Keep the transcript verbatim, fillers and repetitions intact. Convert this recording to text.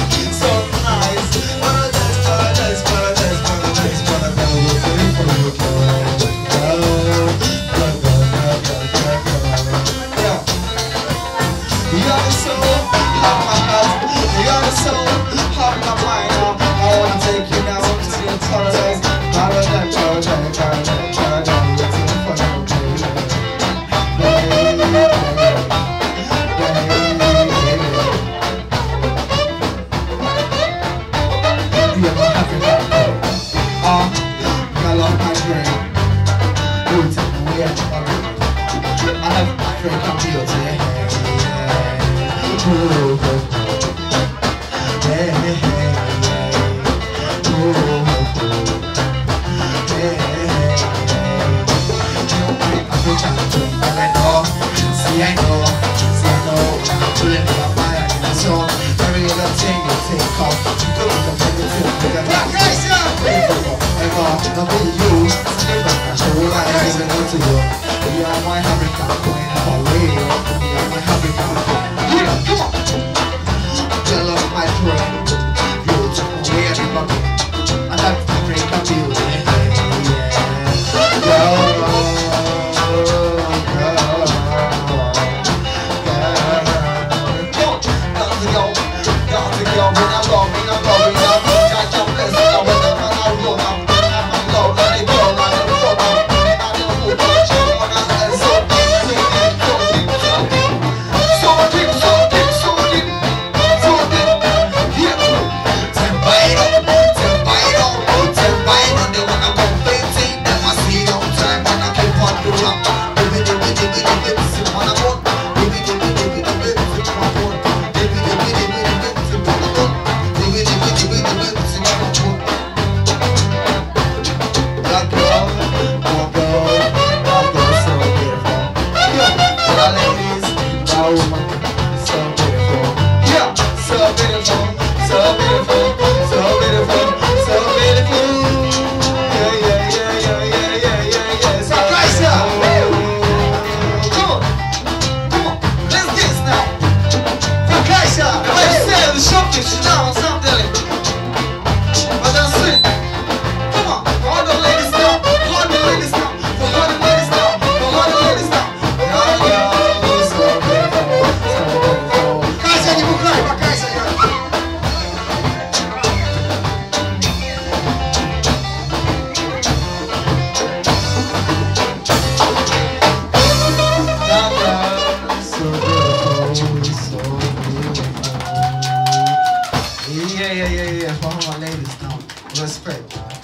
so nice. Paradise, paradise, paradise, paradise, paradise. Yeah. You're so hot, you're so hot, my mind. I wanna take you now to your paradise, paradise, paradise, paradise, paradise. I have African beauty. Ooh, hey, hey, hey. Ooh, hey, hey, hey. You know my African beauty, and I know, see I know, see I know. I'm pulling up my eyes, so every other thing you think of, you do it up every time. Black guys, yeah. Ever, nothing you. So I am even out to you. You are my African queen, away. You are my African queen. Yeah, come on. Tell us my friend, you took away everybody. I have African beauty. Yeah, girl, girl, girl. Come on, got to go, got to go. When I go, when I go, when I go, I jump this, I go, when I roll up, I go, let it go, let it go. Yeah, yeah, yeah, yeah. For all my ladies now, respect.